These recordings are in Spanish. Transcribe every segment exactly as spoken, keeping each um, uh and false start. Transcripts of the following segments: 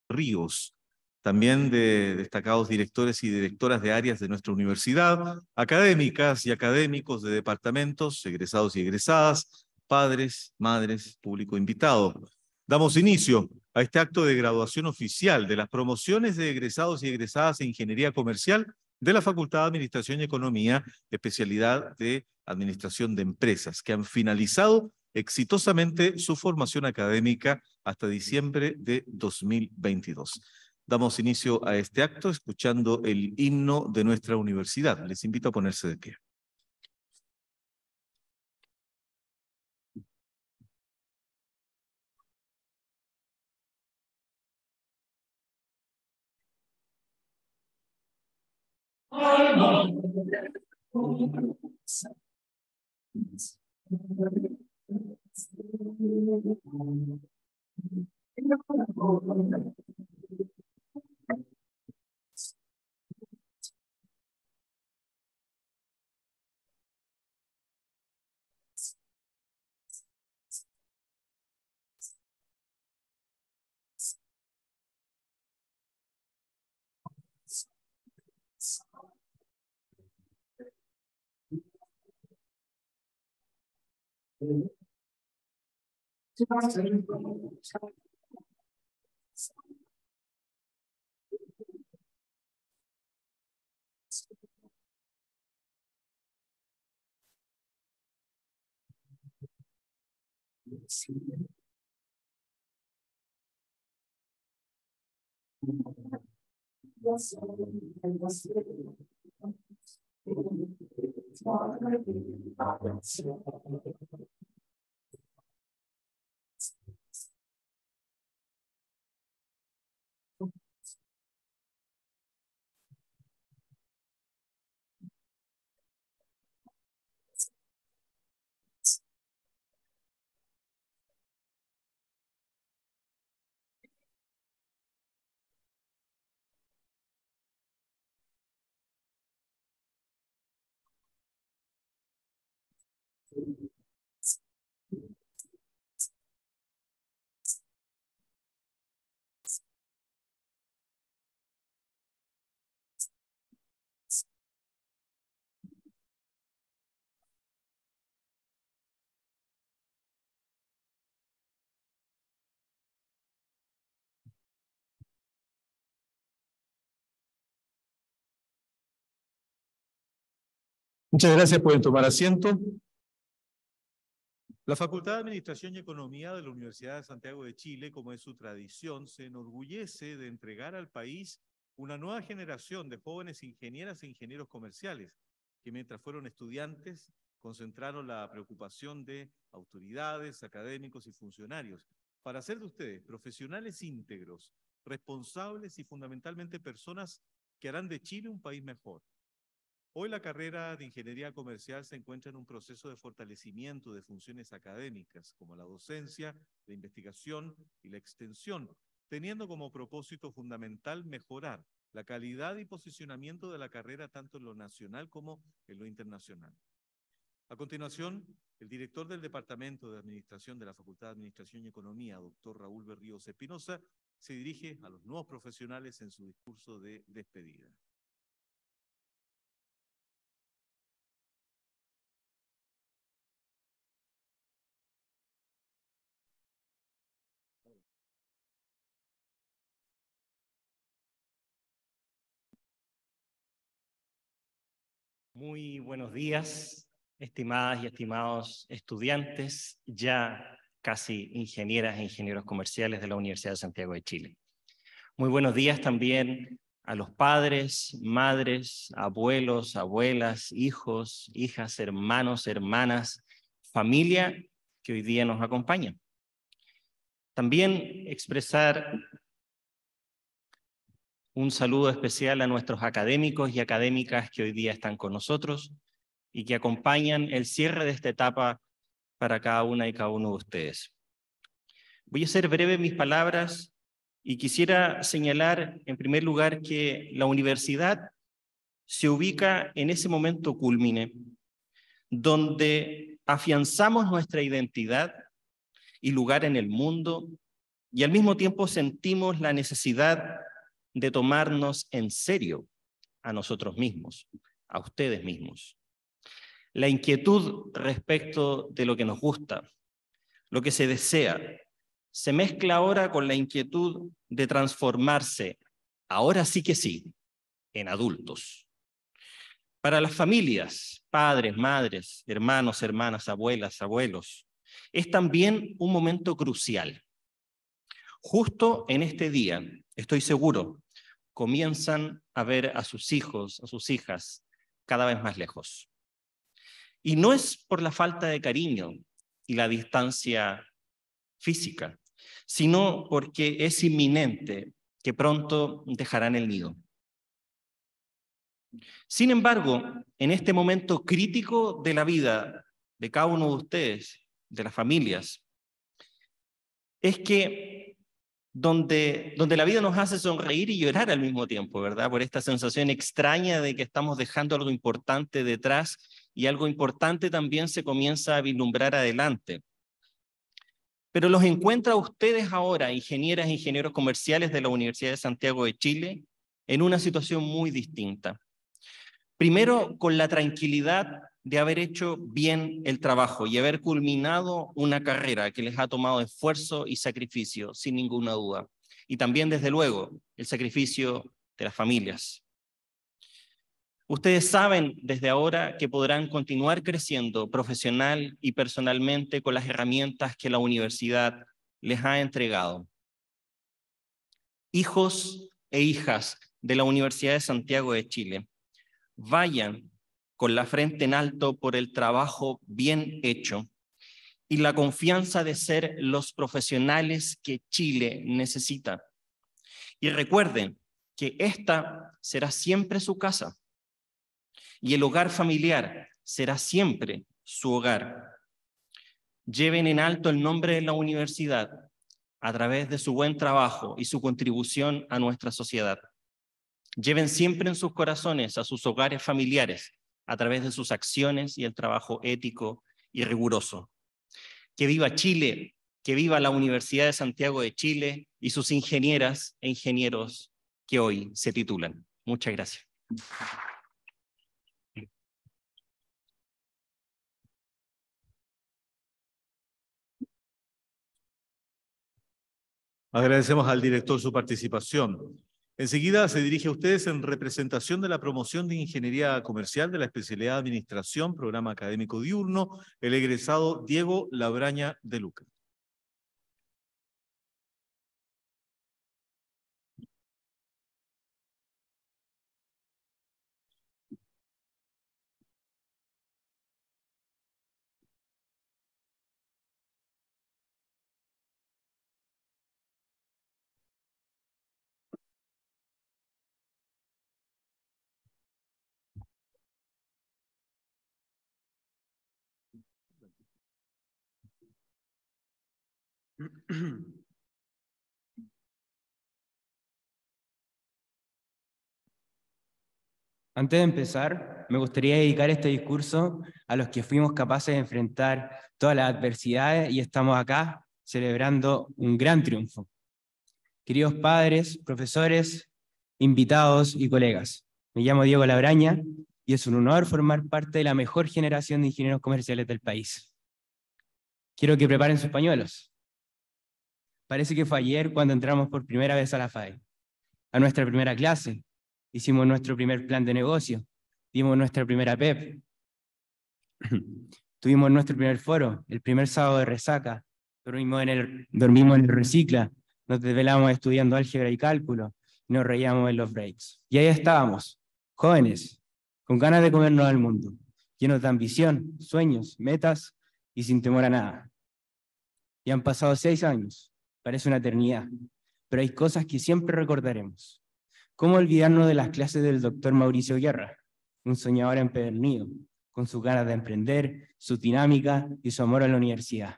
Ríos, también de destacados directores y directoras de áreas de nuestra universidad, académicas y académicos de departamentos, egresados y egresadas, padres, madres, público invitado. Damos inicio a este acto de graduación oficial de las promociones de egresados y egresadas en Ingeniería Comercial de la Facultad de Administración y Economía, especialidad de Administración de Empresas, que han finalizado exitosamente su formación académica hasta diciembre de dos mil veintidós. Damos inicio a este acto escuchando el himno de nuestra universidad. Les invito a ponerse de pie. Muchas gracias, pueden tomar asiento. La Facultad de Administración y Economía de la Universidad de Santiago de Chile, como es su tradición, se enorgullece de entregar al país una nueva generación de jóvenes ingenieras e ingenieros comerciales, que mientras fueron estudiantes concentraron la preocupación de autoridades, académicos y funcionarios para hacer de ustedes profesionales íntegros, responsables y fundamentalmente personas que harán de Chile un país mejor. Hoy la carrera de Ingeniería Comercial se encuentra en un proceso de fortalecimiento de funciones académicas, como la docencia, la investigación y la extensión, teniendo como propósito fundamental mejorar la calidad y posicionamiento de la carrera tanto en lo nacional como en lo internacional. A continuación, el director del Departamento de Administración de la Facultad de Administración y Economía, doctor Raúl Berríos Espinosa, se dirige a los nuevos profesionales en su discurso de despedida. Muy buenos días, estimadas y estimados estudiantes, ya casi ingenieras e ingenieros comerciales de la Universidad de Santiago de Chile. Muy buenos días también a los padres, madres, abuelos, abuelas, hijos, hijas, hermanos, hermanas, familia que hoy día nos acompaña. También expresar un saludo especial a nuestros académicos y académicas que hoy día están con nosotros y que acompañan el cierre de esta etapa para cada una y cada uno de ustedes. Voy a ser breve en mis palabras y quisiera señalar en primer lugar que la universidad se ubica en ese momento cúlmine donde afianzamos nuestra identidad y lugar en el mundo y al mismo tiempo sentimos la necesidad de tomarnos en serio a nosotros mismos, a ustedes mismos. La inquietud respecto de lo que nos gusta, lo que se desea, se mezcla ahora con la inquietud de transformarse, ahora sí que sí, en adultos. Para las familias, padres, madres, hermanos, hermanas, abuelas, abuelos, es también un momento crucial. Justo en este día, estoy seguro, comienzan a ver a sus hijos, a sus hijas, cada vez más lejos. Y no es por la falta de cariño y la distancia física, sino porque es inminente que pronto dejarán el nido. Sin embargo, en este momento crítico de la vida de cada uno de ustedes, de las familias, es que donde, donde la vida nos hace sonreír y llorar al mismo tiempo, ¿verdad? Por esta sensación extraña de que estamos dejando algo importante detrás y algo importante también se comienza a vislumbrar adelante. Pero los encuentra a ustedes ahora, ingenieras e ingenieros comerciales de la Universidad de Santiago de Chile, en una situación muy distinta. Primero, con la tranquilidad de haber hecho bien el trabajo y haber culminado una carrera que les ha tomado esfuerzo y sacrificio, sin ninguna duda. Y también, desde luego, el sacrificio de las familias. Ustedes saben desde ahora que podrán continuar creciendo profesional y personalmente con las herramientas que la universidad les ha entregado. Hijos e hijas de la Universidad de Santiago de Chile, vayan con la frente en alto por el trabajo bien hecho y la confianza de ser los profesionales que Chile necesita. Y recuerden que esta será siempre su casa y el hogar familiar será siempre su hogar. Lleven en alto el nombre de la universidad a través de su buen trabajo y su contribución a nuestra sociedad. Lleven siempre en sus corazones a sus hogares familiares a través de sus acciones y el trabajo ético y riguroso. Que viva Chile, que viva la Universidad de Santiago de Chile y sus ingenieras e ingenieros que hoy se titulan. Muchas gracias. Agradecemos al director su participación. Enseguida se dirige a ustedes en representación de la promoción de Ingeniería Comercial de la especialidad de Administración, programa académico diurno, el egresado Diego Labraña de Luca. Antes de empezar, me gustaría dedicar este discurso a los que fuimos capaces de enfrentar todas las adversidades y estamos acá celebrando un gran triunfo. Queridos padres, profesores, invitados y colegas, me llamo Diego Labraña y es un honor formar parte de la mejor generación de ingenieros comerciales del país. Quiero que preparen sus pañuelos. Parece que fue ayer cuando entramos por primera vez a la F A E, a nuestra primera clase. Hicimos nuestro primer plan de negocio, dimos nuestra primera P E P, tuvimos nuestro primer foro, el primer sábado de resaca, dormimos en el, dormimos en el recicla, nos desvelamos estudiando álgebra y cálculo, y nos reíamos en los breaks. Y ahí estábamos, jóvenes, con ganas de comernos al mundo, llenos de ambición, sueños, metas y sin temor a nada. Y han pasado seis años, parece una eternidad, pero hay cosas que siempre recordaremos. ¿Cómo olvidarnos de las clases del doctor Mauricio Guerra, un soñador empedernido, con sus ganas de emprender, su dinámica y su amor a la universidad?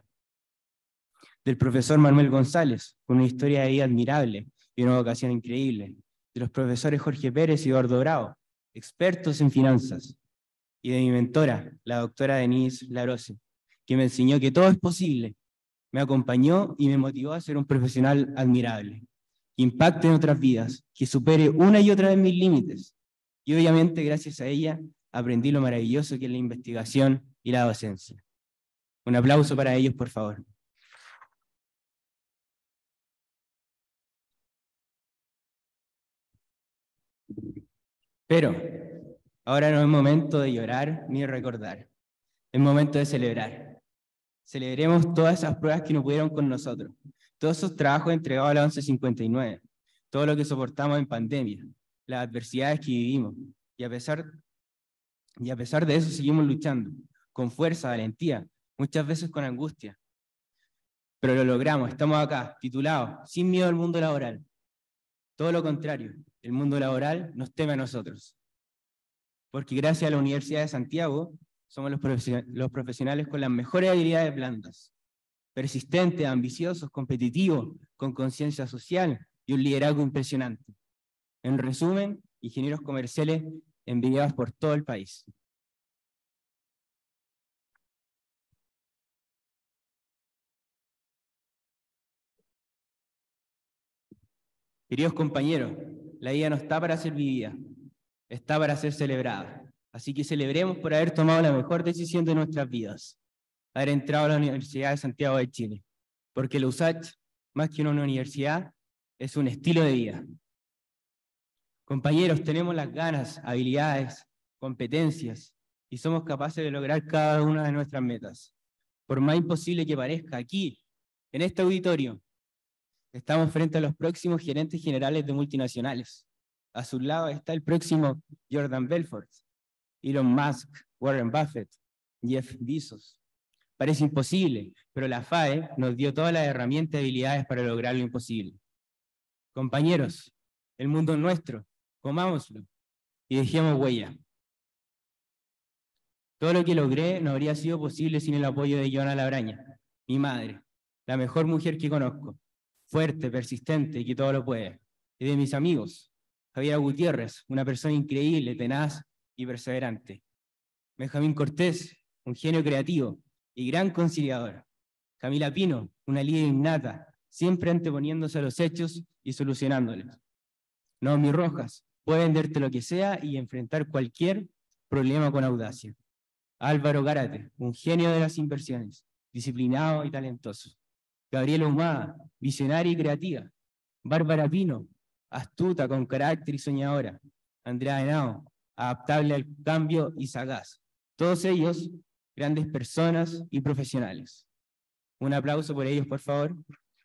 Del profesor Manuel González, con una historia de vida admirable y una vocación increíble. De los profesores Jorge Pérez y Eduardo Bravo, expertos en finanzas. Y de mi mentora, la doctora Denise Larose, que me enseñó que todo es posible, Me acompañó y me motivó a ser un profesional admirable, que impacte en otras vidas, que supere una y otra vez mis límites. Y obviamente, gracias a ella, aprendí lo maravilloso que es la investigación y la docencia. Un aplauso para ellos, por favor. Pero ahora no es momento de llorar ni de recordar, es momento de celebrar. Celebremos todas esas pruebas que no pudieron con nosotros, todos esos trabajos entregados a la once cincuenta y nueve, todo lo que soportamos en pandemia, las adversidades que vivimos, y a pesar, y a pesar de eso seguimos luchando, con fuerza, valentía, muchas veces con angustia. Pero lo logramos, estamos acá, titulados, sin miedo al mundo laboral. Todo lo contrario, el mundo laboral nos teme a nosotros. Porque gracias a la Universidad de Santiago, somos los profesionales con las mejores habilidades blandas, persistentes, ambiciosos, competitivos, con conciencia social y un liderazgo impresionante. En resumen, ingenieros comerciales envidiados por todo el país. Queridos compañeros, la vida no está para ser vivida, está para ser celebrada. Así que celebremos por haber tomado la mejor decisión de nuestras vidas, haber entrado a la Universidad de Santiago de Chile, porque la U S A Ch, más que una universidad, es un estilo de vida. Compañeros, tenemos las ganas, habilidades, competencias, y somos capaces de lograr cada una de nuestras metas. Por más imposible que parezca, aquí, en este auditorio, estamos frente a los próximos gerentes generales de multinacionales. A su lado está el próximo Jordan Belfort, Elon Musk, Warren Buffett, Jeff Bezos. Parece imposible, pero la F A E nos dio todas las herramientas y habilidades para lograr lo imposible. Compañeros, el mundo es nuestro, comámoslo y dejemos huella. Todo lo que logré no habría sido posible sin el apoyo de Joana Labraña, mi madre, la mejor mujer que conozco, fuerte, persistente y que todo lo puede. Y de mis amigos, Javier Gutiérrez, una persona increíble, tenaz y perseverante. Benjamín Cortés, un genio creativo y gran conciliador. Camila Pino, una líder innata, siempre anteponiéndose a los hechos y solucionándolos. Naomi Rojas, puede venderte lo que sea y enfrentar cualquier problema con audacia. Álvaro Gárate, un genio de las inversiones, disciplinado y talentoso. Gabriela Humada, visionaria y creativa. Bárbara Pino, astuta, con carácter y soñadora. Andrea Henao, adaptable al cambio y sagaz. Todos ellos, grandes personas y profesionales. Un aplauso por ellos, por favor.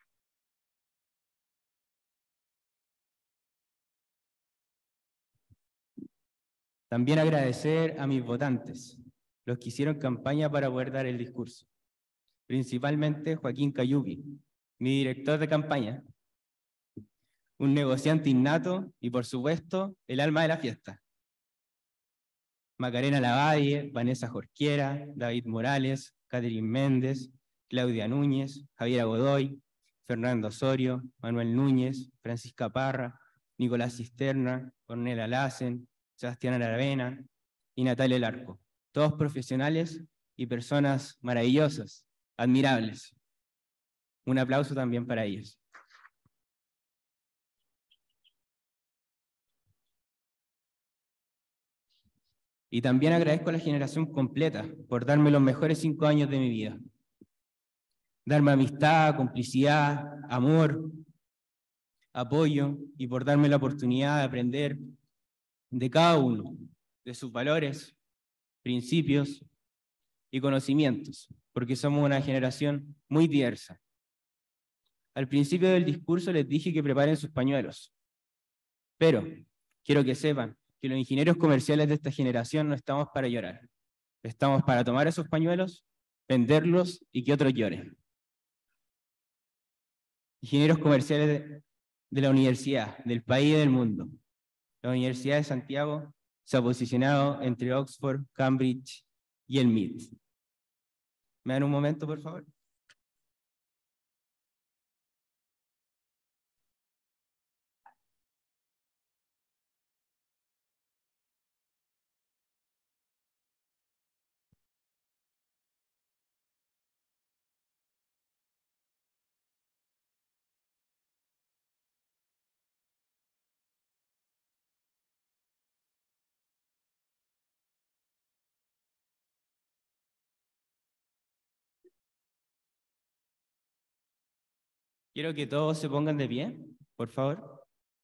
También agradecer a mis votantes, los que hicieron campaña para poder dar el discurso. Principalmente Joaquín Cayubi, mi director de campaña, un negociante innato y, por supuesto, el alma de la fiesta. Macarena Lavalle, Vanessa Jorquiera, David Morales, Catherine Méndez, Claudia Núñez, Javiera Godoy, Fernando Osorio, Manuel Núñez, Francisca Parra, Nicolás Cisterna, Cornela Lassen, Sebastián Aravena y Natalia Larco. Todos profesionales y personas maravillosas, admirables. Un aplauso también para ellos. Y también agradezco a la generación completa por darme los mejores cinco años de mi vida. Darme amistad, complicidad, amor, apoyo y por darme la oportunidad de aprender de cada uno, de sus valores, principios y conocimientos, porque somos una generación muy diversa. Al principio del discurso les dije que preparen sus pañuelos, pero quiero que sepan que los ingenieros comerciales de esta generación no estamos para llorar. Estamos para tomar esos pañuelos, venderlos y que otros lloren. Ingenieros comerciales de, de la universidad, del país y del mundo. La Universidad de Santiago se ha posicionado entre Oxford, Cambridge y el M I T. ¿Me dan un momento, por favor? Quiero que todos se pongan de pie, por favor.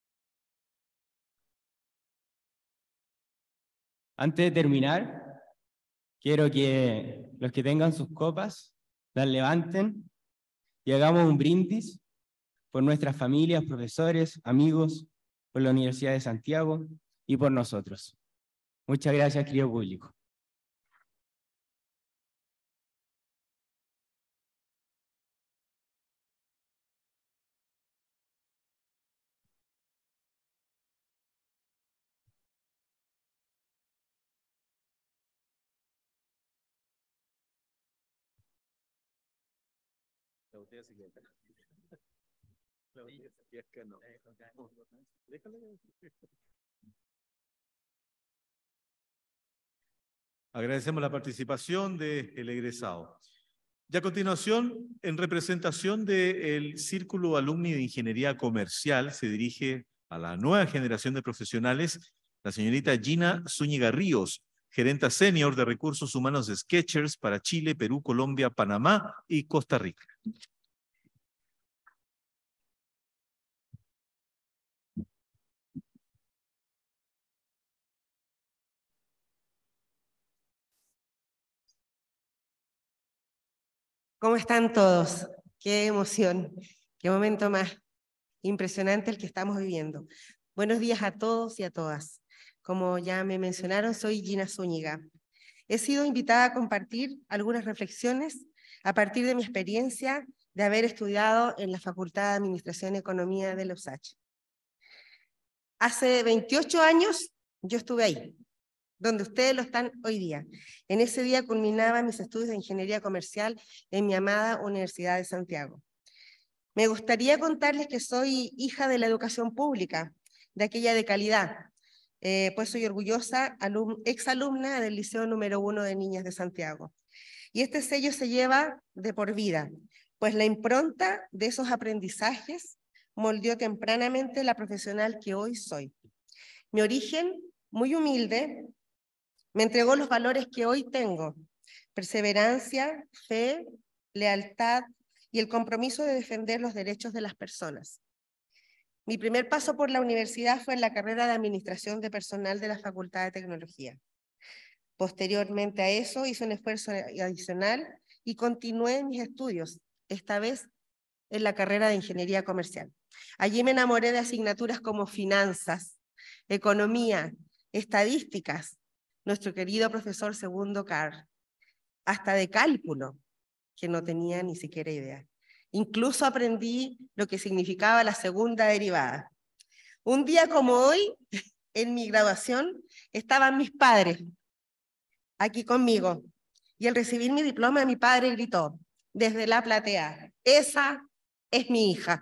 Antes de terminar, quiero que los que tengan sus copas las levanten y hagamos un brindis por nuestras familias, profesores, amigos, por la Universidad de Santiago y por nosotros. Muchas gracias, querido público. La botella se queda acá. La botella se queda acá, no. Déjalo. Agradecemos la participación del egresado. Y a continuación, en representación del Círculo Alumni de Ingeniería Comercial, se dirige a la nueva generación de profesionales la señorita Gina Zúñiga Ríos, gerenta senior de Recursos Humanos de Skechers para Chile, Perú, Colombia, Panamá y Costa Rica. ¿Cómo están todos? Qué emoción, qué momento más impresionante el que estamos viviendo. Buenos días a todos y a todas. Como ya me mencionaron, soy Gina Zúñiga. He sido invitada a compartir algunas reflexiones a partir de mi experiencia de haber estudiado en la Facultad de Administración y Economía de la U S A C H. Hace veintiocho años yo estuve ahí, donde ustedes lo están hoy día. En ese día culminaba mis estudios de Ingeniería Comercial en mi amada Universidad de Santiago. Me gustaría contarles que soy hija de la educación pública, de aquella de calidad, eh, pues soy orgullosa alum, exalumna del Liceo número uno de Niñas de Santiago. Y este sello se lleva de por vida, pues la impronta de esos aprendizajes moldeó tempranamente la profesional que hoy soy. Mi origen, muy humilde, me entregó los valores que hoy tengo: perseverancia, fe, lealtad y el compromiso de defender los derechos de las personas. Mi primer paso por la universidad fue en la carrera de Administración de Personal de la Facultad de Tecnología. Posteriormente a eso hice un esfuerzo adicional y continué mis estudios, esta vez en la carrera de Ingeniería Comercial. Allí me enamoré de asignaturas como finanzas, economía, estadísticas, nuestro querido profesor Segundo Carr, hasta de cálculo, que no tenía ni siquiera idea. Incluso aprendí lo que significaba la segunda derivada. Un día como hoy, en mi graduación, estaban mis padres aquí conmigo, y al recibir mi diploma, mi padre gritó desde la platea: esa es mi hija.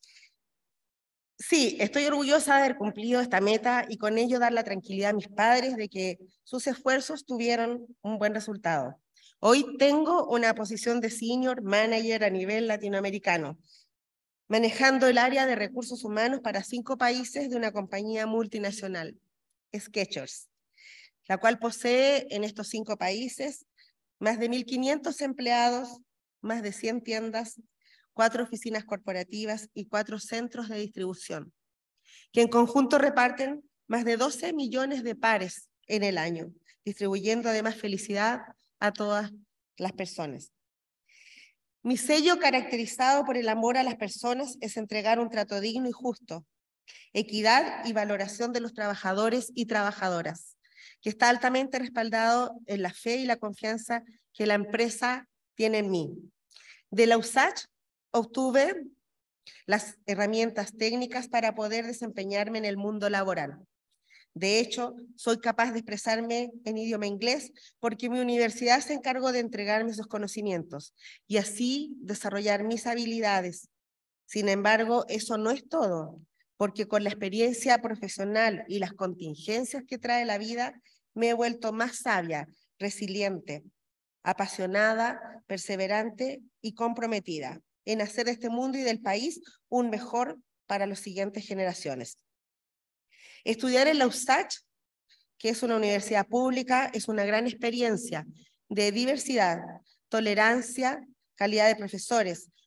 Sí, estoy orgullosa de haber cumplido esta meta y con ello dar la tranquilidad a mis padres de que sus esfuerzos tuvieron un buen resultado. Hoy tengo una posición de senior manager a nivel latinoamericano, manejando el área de recursos humanos para cinco países de una compañía multinacional, Skechers, la cual posee en estos cinco países más de mil quinientos empleados, más de cien tiendas, cuatro oficinas corporativas y cuatro centros de distribución, que en conjunto reparten más de doce millones de pares en el año, distribuyendo además felicidad a todas las personas. Mi sello, caracterizado por el amor a las personas, es entregar un trato digno y justo, equidad y valoración de los trabajadores y trabajadoras, que está altamente respaldado en la fe y la confianza que la empresa tiene en mí. De la U S A C H obtuve las herramientas técnicas para poder desempeñarme en el mundo laboral. De hecho, soy capaz de expresarme en idioma inglés porque mi universidad se encargó de entregarme esos conocimientos y así desarrollar mis habilidades. Sin embargo, eso no es todo, porque con la experiencia profesional y las contingencias que trae la vida, me he vuelto más sabia, resiliente, apasionada, perseverante y comprometida en hacer de este mundo y del país un mejor para las siguientes generaciones. Estudiar en la U S A C H, que es una universidad pública, es una gran experiencia de diversidad, tolerancia, calidad de profesores,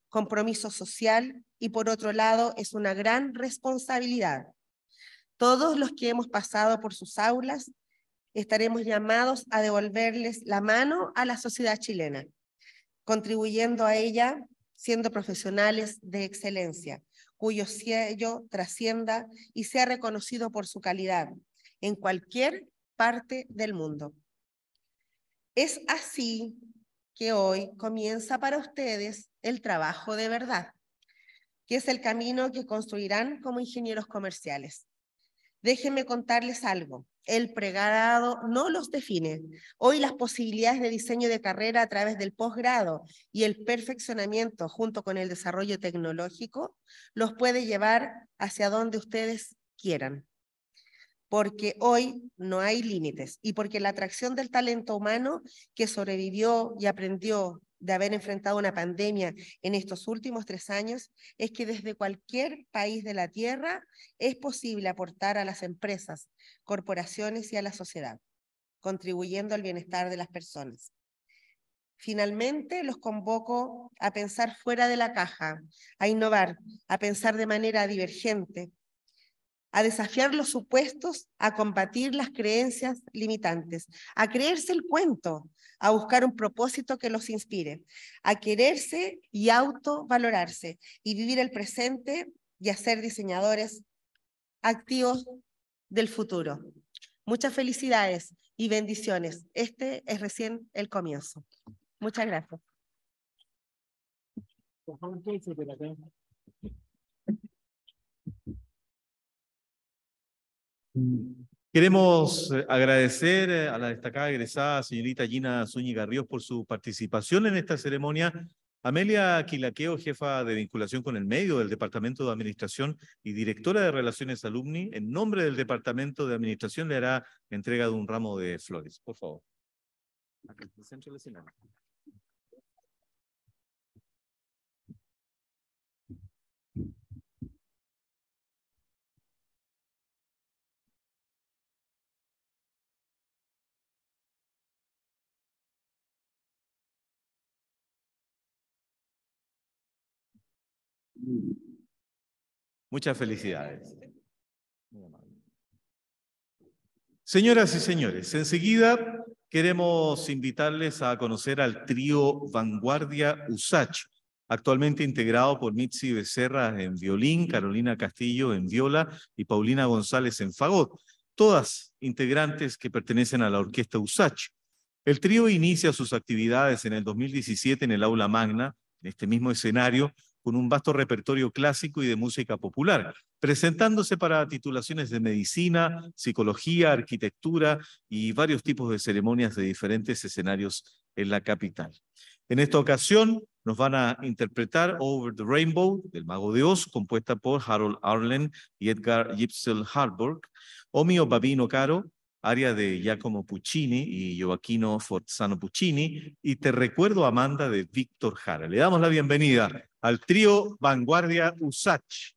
compromiso social y por otro lado es una gran responsabilidad. Todos los que hemos pasado por sus aulas estaremos llamados a devolverles la mano a la sociedad chilena, contribuyendo a ella siendo profesionales de excelencia, cuyo sello trascienda y sea reconocido por su calidad en cualquier parte del mundo. Es así que hoy comienza para ustedes el trabajo de verdad, que es el camino que construirán como ingenieros comerciales. Déjenme contarles algo. El pregrado no los define. Hoy las posibilidades de diseño de carrera a través del posgrado y el perfeccionamiento junto con el desarrollo tecnológico los puede llevar hacia donde ustedes quieran. Porque hoy no hay límites y porque la atracción del talento humano que sobrevivió y aprendió de haber enfrentado una pandemia en estos últimos tres años es que desde cualquier país de la Tierra es posible aportar a las empresas, corporaciones y a la sociedad, contribuyendo al bienestar de las personas. Finalmente, los convoco a pensar fuera de la caja, a innovar, a pensar de manera divergente, a desafiar los supuestos, a combatir las creencias limitantes, a creerse el cuento, a buscar un propósito que los inspire, a quererse y autovalorarse y vivir el presente y a ser diseñadores activos del futuro. Muchas felicidades y bendiciones. Este es recién el comienzo. Muchas gracias. Queremos eh, agradecer eh, a la destacada egresada señorita Gina Zúñiga Ríos por su participación en esta ceremonia. Amelia Quilaqueo, jefa de vinculación con el medio del Departamento de Administración y directora de Relaciones Alumni, en nombre del Departamento de Administración le hará entrega de un ramo de flores. Por favor. Aquí, en el centro del escenario. Muchas felicidades. Señoras y señores, enseguida queremos invitarles a conocer al trío Vanguardia Usach, actualmente integrado por Mitzi Becerra en violín, Carolina Castillo en viola y Paulina González en fagot, todas integrantes que pertenecen a la orquesta Usach. El trío inicia sus actividades en el dos mil diecisiete en el Aula Magna, en este mismo escenario, con un vasto repertorio clásico y de música popular, presentándose para titulaciones de medicina, psicología, arquitectura y varios tipos de ceremonias de diferentes escenarios en la capital. En esta ocasión nos van a interpretar Over the Rainbow, del Mago de Oz, compuesta por Harold Arlen y Edgar Gypsel Harburg, O mio Babino Caro, aria de Giacomo Puccini y Gioacchino Forzano Puccini, y Te recuerdo Amanda de Víctor Jara. Le damos la bienvenida al trío Vanguardia Usach.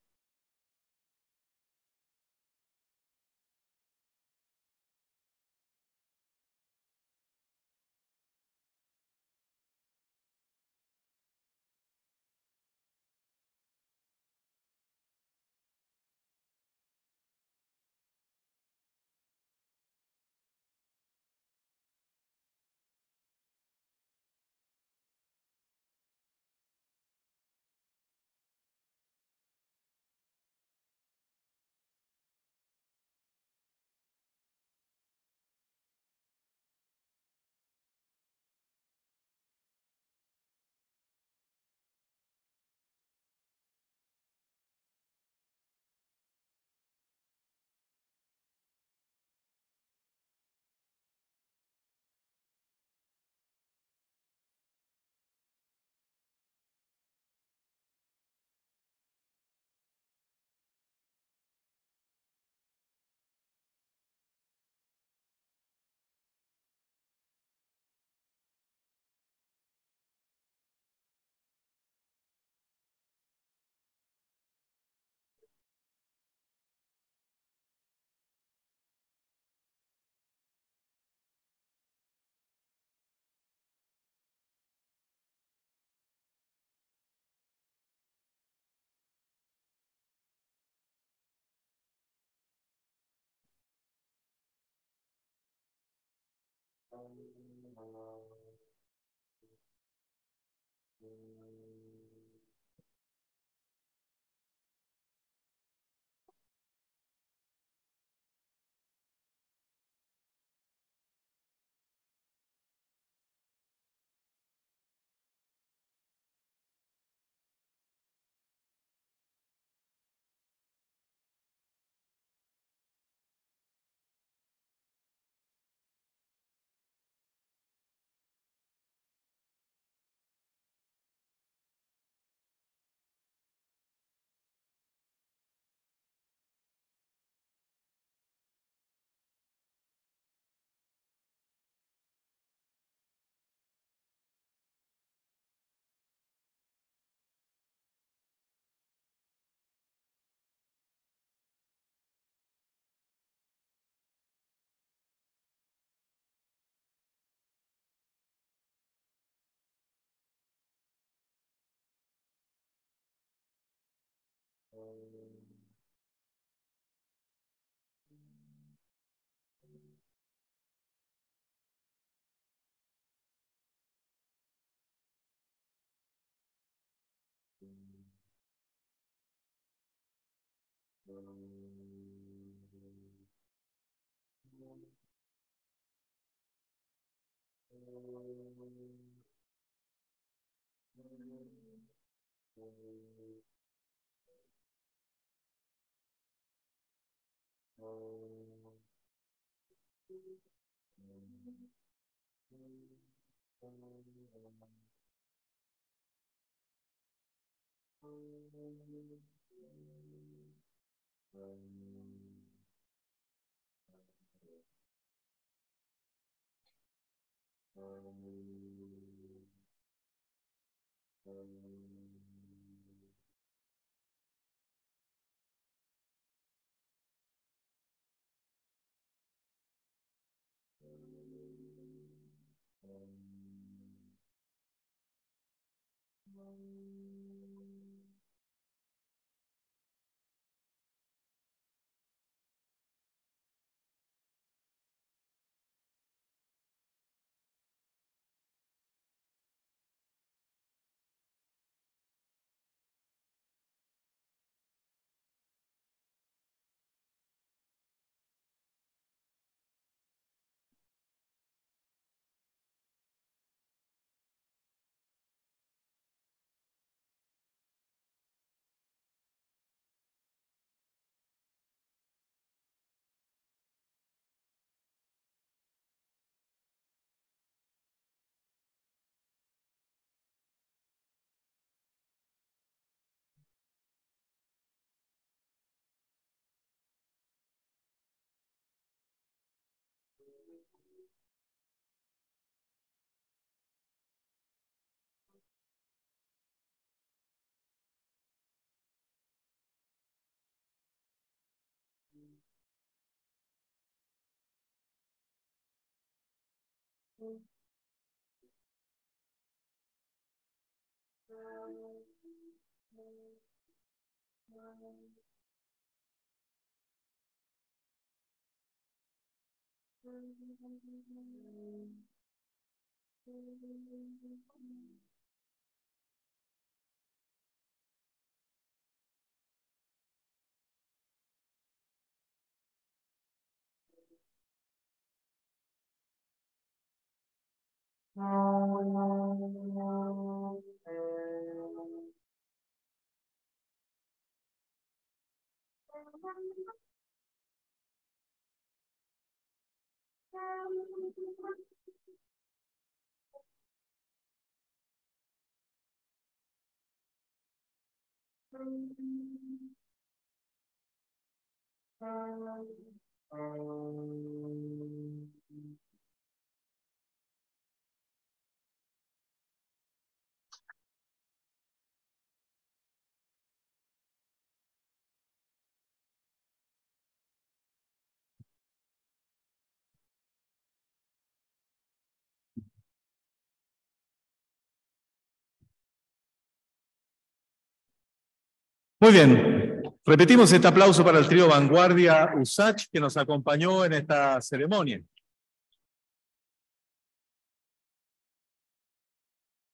Muy bien, repetimos este aplauso para el trío Vanguardia U S A C H que nos acompañó en esta ceremonia.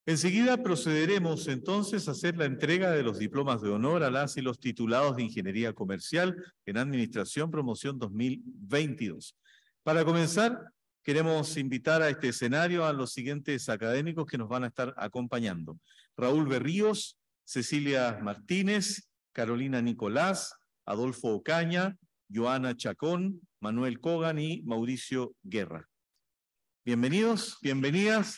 Enseguida procederemos entonces a hacer la entrega de los diplomas de honor a las y los titulados de Ingeniería Comercial en Administración Promoción dos mil veintidós. Para comenzar, queremos invitar a este escenario a los siguientes académicos que nos van a estar acompañando. Raúl Berríos, Cecilia Martínez, Carolina Nicolás, Adolfo Ocaña, Joana Chacón, Manuel Kogan y Mauricio Guerra. Bienvenidos, bienvenidas.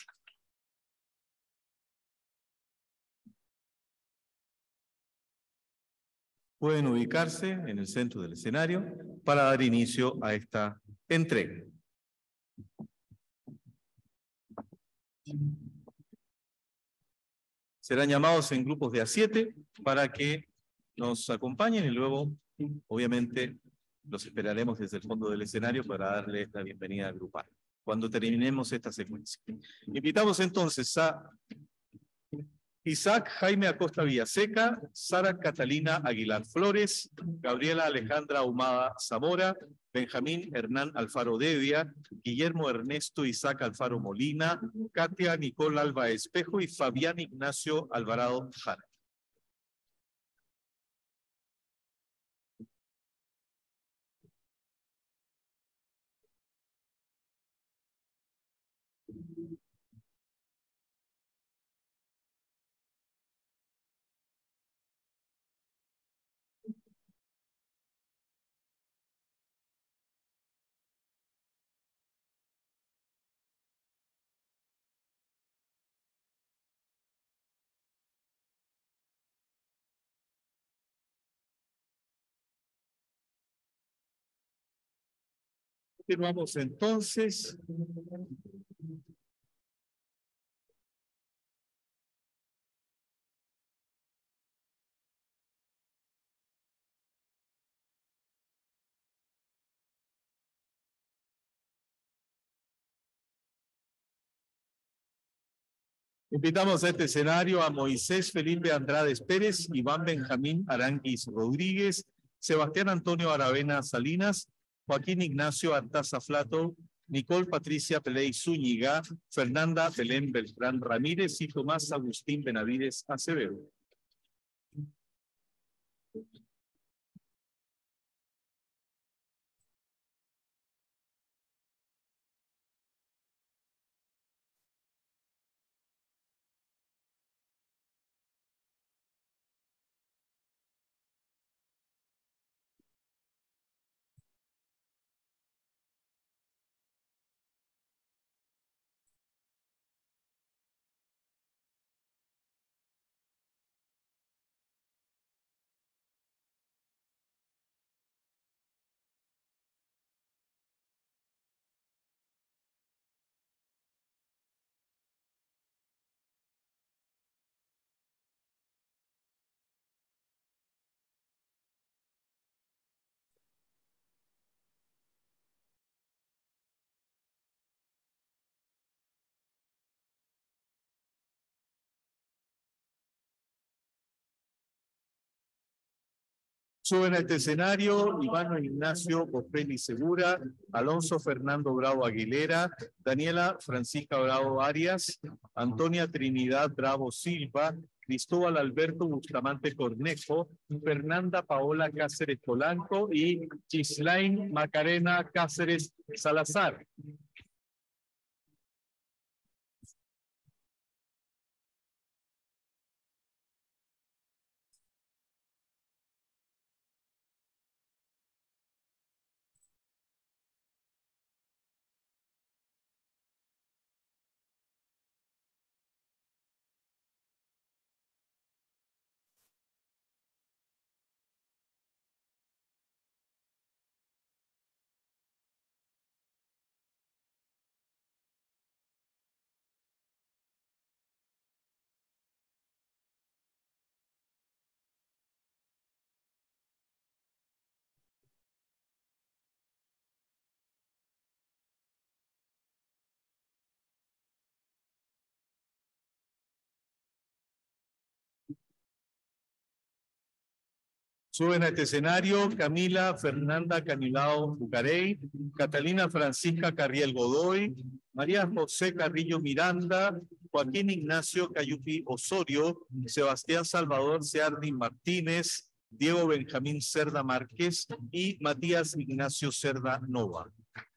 Pueden ubicarse en el centro del escenario para dar inicio a esta entrega. Serán llamados en grupos de a siete para que nos acompañen y luego, obviamente, los esperaremos desde el fondo del escenario para darles la bienvenida grupal, cuando terminemos esta secuencia. Invitamos entonces a Isaac Jaime Acosta Villaseca, Sara Catalina Aguilar Flores, Gabriela Alejandra Ahumada Zamora, Benjamín Hernán Alfaro Devia, Guillermo Ernesto Isaac Alfaro Molina, Katia Nicole Alba Espejo y Fabián Ignacio Alvarado Jara. Continuamos entonces. Invitamos a este escenario a Moisés Felipe Andrade Pérez, Iván Benjamín Aranguis Rodríguez, Sebastián Antonio Aravena Salinas, Joaquín Ignacio Artaza Flato, Nicole Patricia Peley Zúñiga, Fernanda Belén Beltrán Ramírez y Tomás Agustín Benavides Acevedo. Suben a este escenario Iván Ignacio Bofelli Segura, Alonso Fernando Bravo Aguilera, Daniela Francisca Bravo Arias, Antonia Trinidad Bravo Silva, Cristóbal Alberto Bustamante Cornejo, Fernanda Paola Cáceres Polanco y Gislain Macarena Cáceres Salazar. Suben a este escenario Camila Fernanda Canilao Bucarey, Catalina Francisca Carriel Godoy, María José Carrillo Miranda, Joaquín Ignacio Cayupi Osorio, Sebastián Salvador Seardi Martínez, Diego Benjamín Cerda Márquez y Matías Ignacio Cerda Nova.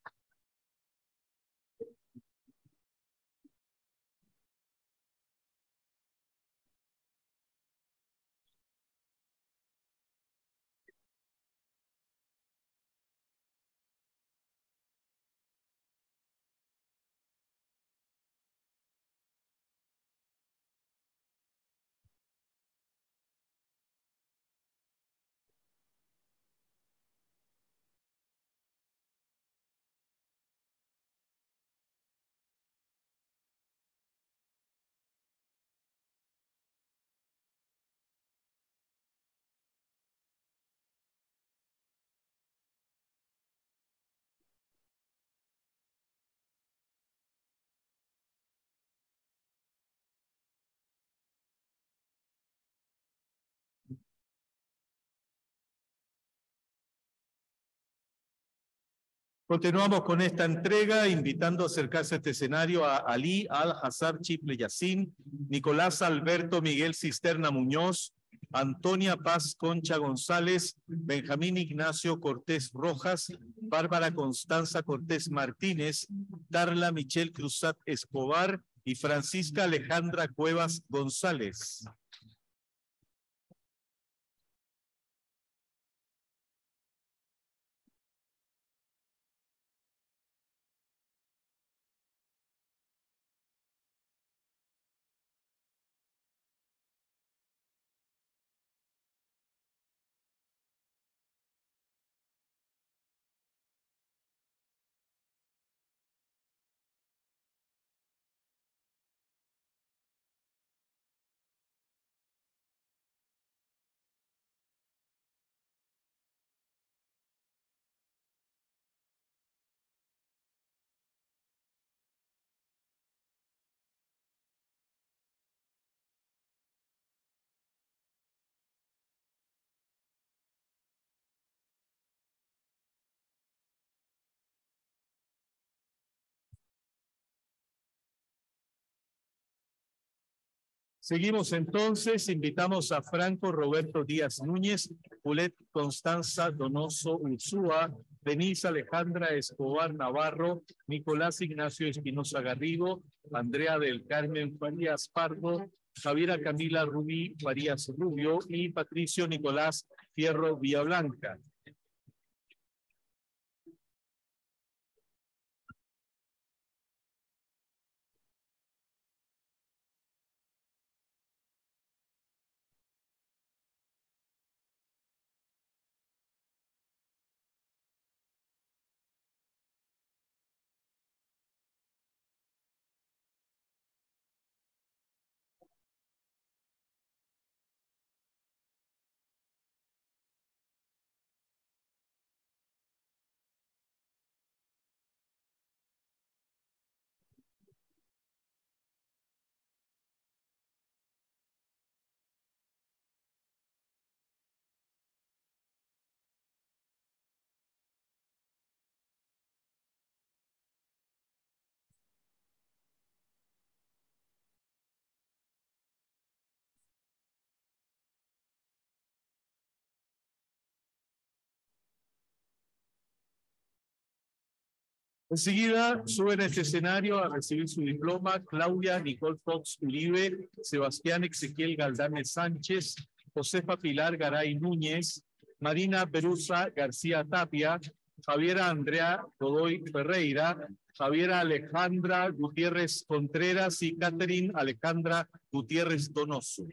Continuamos con esta entrega, invitando a acercarse a este escenario a Ali Al-Hazar Chiple Yacín, Nicolás Alberto Miguel Cisterna Muñoz, Antonia Paz Concha González, Benjamín Ignacio Cortés Rojas, Bárbara Constanza Cortés Martínez, Darla Michelle Cruzat Escobar y Francisca Alejandra Cuevas González. Seguimos entonces, invitamos a Franco Roberto Díaz Núñez, Juliet Constanza Donoso Ursúa, Denise Alejandra Escobar Navarro, Nicolás Ignacio Espinosa Garrido, Andrea del Carmen Farías Pardo, Javiera Camila Rubí Farías Rubio y Patricio Nicolás Fierro Villablanca. Enseguida suben a este escenario a recibir su diploma Claudia Nicole Fox Uribe, Sebastián Ezequiel Galdame Sánchez, Josefa Pilar Garay Núñez, Marina Perusa García Tapia, Javiera Andrea Godoy Ferreira, Javiera Alejandra Gutiérrez Contreras y Catherine Alejandra Gutiérrez Donoso.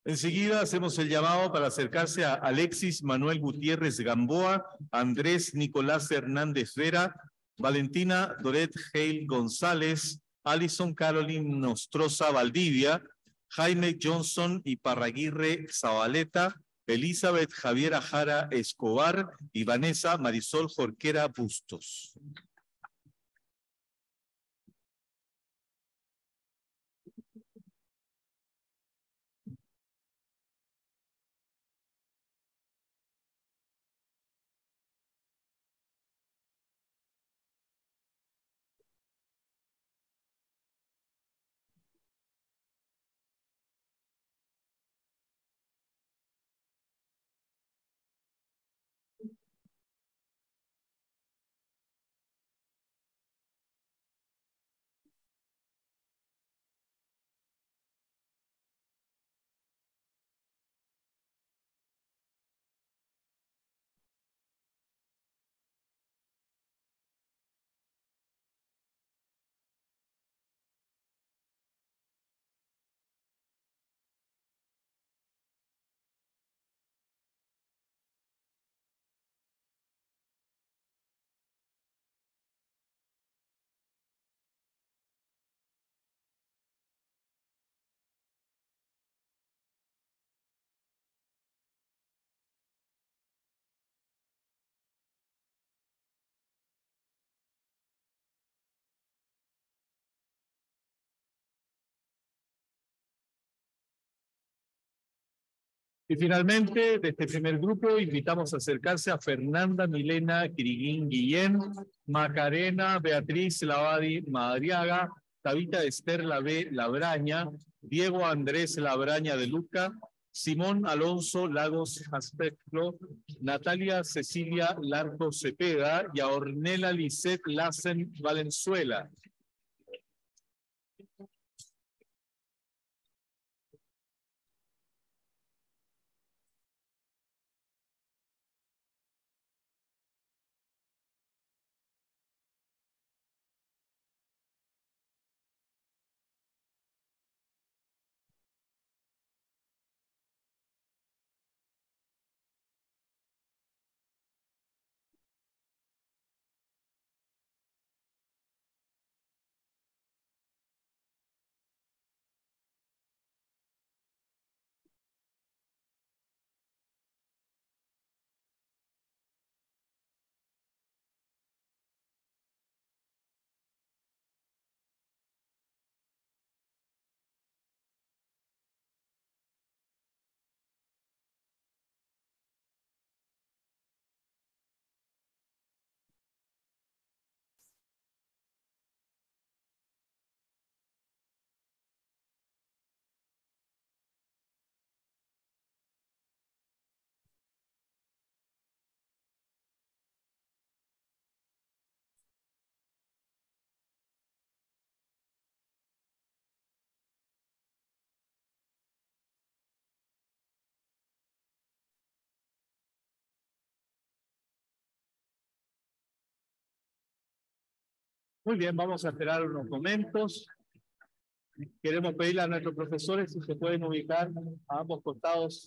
Enseguida hacemos el llamado para acercarse a Alexis Manuel Gutiérrez Gamboa, Andrés Nicolás Hernández Vera, Valentina Doret Hale González, Alison Caroline Nostroza Valdivia, Jaime Johnson y Parraguirre Zabaleta, Elizabeth Javiera Jara Escobar y Vanessa Marisol Jorquera Bustos. Y finalmente, de este primer grupo, invitamos a acercarse a Fernanda Milena Quiriguín Guillén, Macarena Beatriz Lavadi Madriaga, Tabita Esther Lavé Labraña, Diego Andrés Labraña de Luca, Simón Alonso Lagos Aspecto, Natalia Cecilia Larco Cepeda y a Ornella Lisette Lassen Valenzuela. Muy bien, vamos a esperar unos momentos. Queremos pedirle a nuestros profesores si se pueden ubicar a ambos costados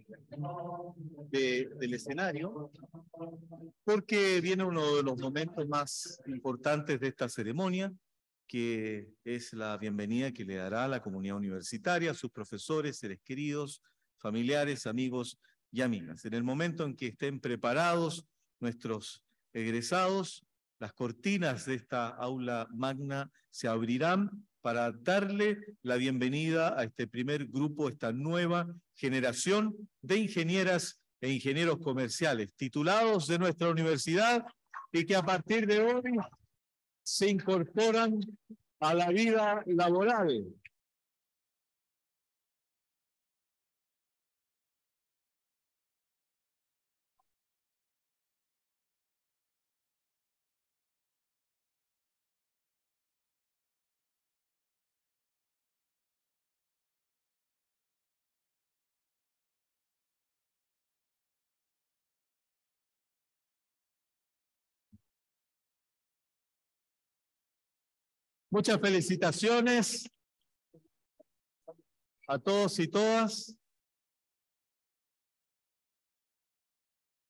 de, del escenario, porque viene uno de los momentos más importantes de esta ceremonia, que es la bienvenida que le dará a la comunidad universitaria, a sus profesores, seres queridos, familiares, amigos y amigas. En el momento en que estén preparados nuestros egresados, las cortinas de esta aula magna se abrirán para darle la bienvenida a este primer grupo, esta nueva generación de ingenieras e ingenieros comerciales titulados de nuestra universidad y que a partir de hoy se incorporan a la vida laboral. Muchas felicitaciones a todos y todas.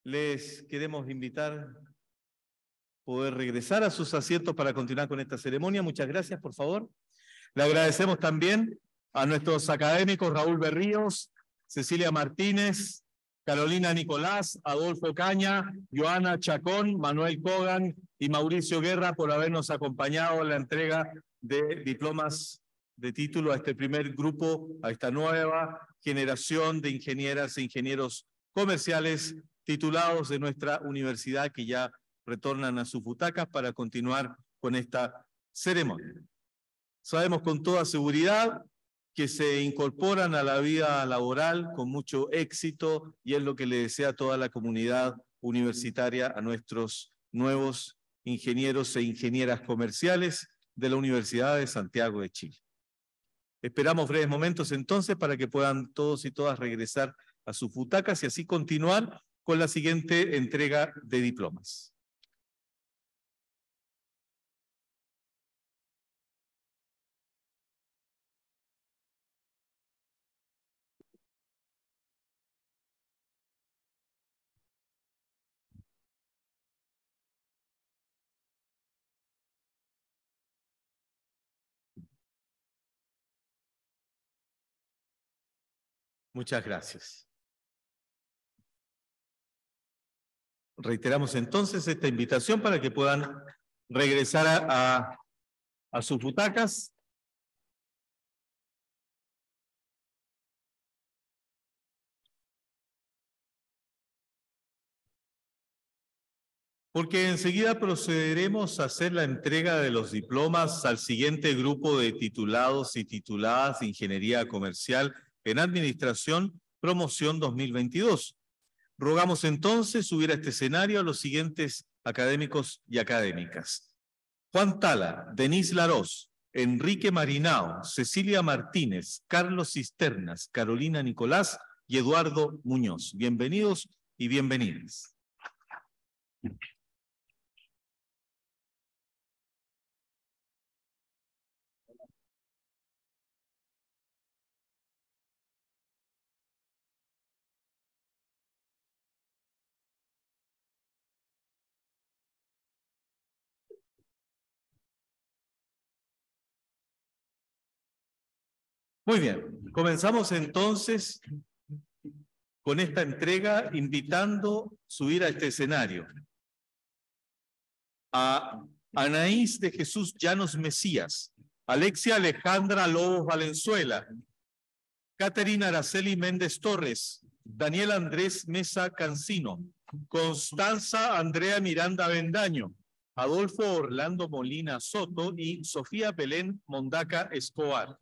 Les queremos invitar poder regresar a sus asientos para continuar con esta ceremonia. Muchas gracias, por favor. Le agradecemos también a nuestros académicos Raúl Berríos, Cecilia Martínez, Carolina Nicolás, Adolfo Caña, Joana Chacón, Manuel Kogan y Mauricio Guerra por habernos acompañado en la entrega de diplomas de título a este primer grupo, a esta nueva generación de ingenieras e ingenieros comerciales titulados de nuestra universidad que ya retornan a sus butacas para continuar con esta ceremonia. Sabemos con toda seguridad que se incorporan a la vida laboral con mucho éxito y es lo que le desea a toda la comunidad universitaria a nuestros nuevos ingenieros e ingenieras comerciales de la Universidad de Santiago de Chile. Esperamos breves momentos entonces para que puedan todos y todas regresar a sus butacas y así continuar con la siguiente entrega de diplomas. Muchas gracias. Reiteramos entonces esta invitación para que puedan regresar a, a, a sus butacas. Porque enseguida procederemos a hacer la entrega de los diplomas al siguiente grupo de titulados y tituladas de Ingeniería Comercial en Administración, Promoción dos mil veintidós. Rogamos entonces subir a este escenario a los siguientes académicos y académicas. Juan Tala, Denise Larós, Enrique Marinao, Cecilia Martínez, Carlos Cisternas, Carolina Nicolás y Eduardo Muñoz. Bienvenidos y bienvenidas. Muy bien, comenzamos entonces con esta entrega invitando a subir a este escenario a Anaís de Jesús Llanos Mesías, Alexia Alejandra Lobos Valenzuela, Caterina Araceli Méndez Torres, Daniel Andrés Mesa Cancino, Constanza Andrea Miranda Bendaño, Adolfo Orlando Molina Soto y Sofía Belén Mondaca Escobar.